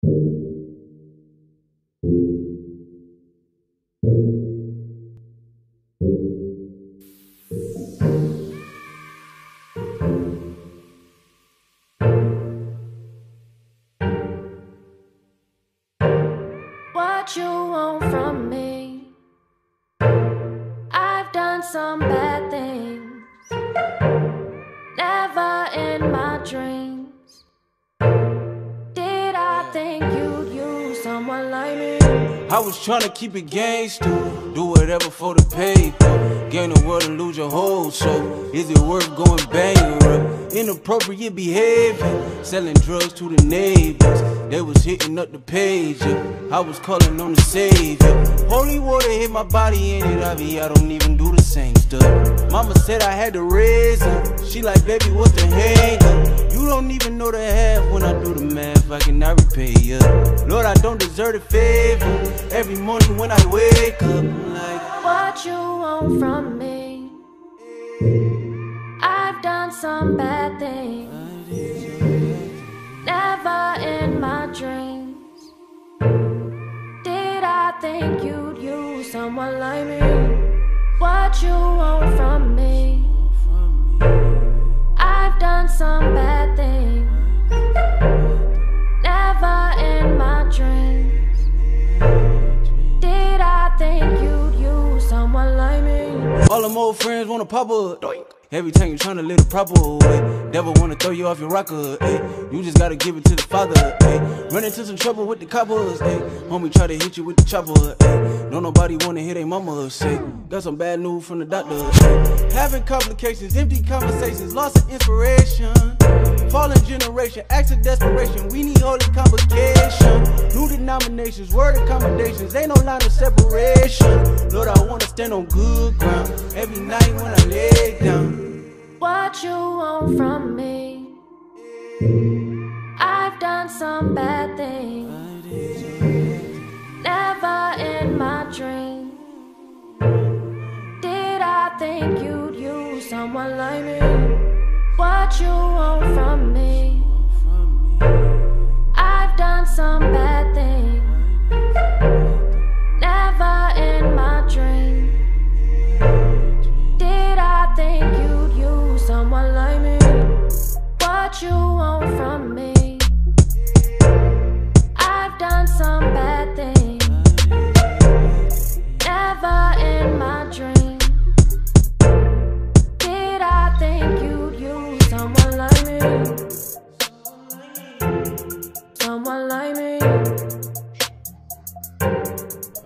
What you want from me? I've done some bad things, never in my dreams did I think you'd use someone like me. I was tryna keep it gangster, do whatever for the paper, gain the world and lose your whole soul. Is it worth going bankrupt? Inappropriate behavior, selling drugs to the neighbors. They was hitting up the page, I was calling on the savior. Holy water hit my body in it, I don't even do the same stuff. Mama said I had to raise her, she like, baby, what's the hang-up? You don't even know the half when I do the math, I cannot repay ya. Lord, I don't deserve a favor. Every morning when I wake up, I'm like, what you want from me? I've done some bad things, never in my dreams did I think you'd use someone like me. What you want from me? I've done some bad things, never in my dreams did I think you'd use someone like me. all them old friends wanna pop up. Every time you tryna live the proper way, devil wanna throw you off your rocker. You just gotta give it to the Father. Run into some trouble with the coppers. Homie try to hit you with the chopper. Don't nobody wanna hear their mama say, got some bad news from the doctor. Having complications, empty conversations, loss of inspiration. Fallen generation, acts of desperation. We need holy convocation. New denominations, word accommodations. Ain't no line of separation. Lord, I wanna stand on good ground every night when I lay down. What you want from me? I've done some bad things, never in my dreams did I think you'd use someone like me. What you want from me? I've done some bad things, never in my dreams did I think you'd use someone like me. What you want from me? I've done some bad things, never in my dreams did I think you'd use someone like me. Someone like me.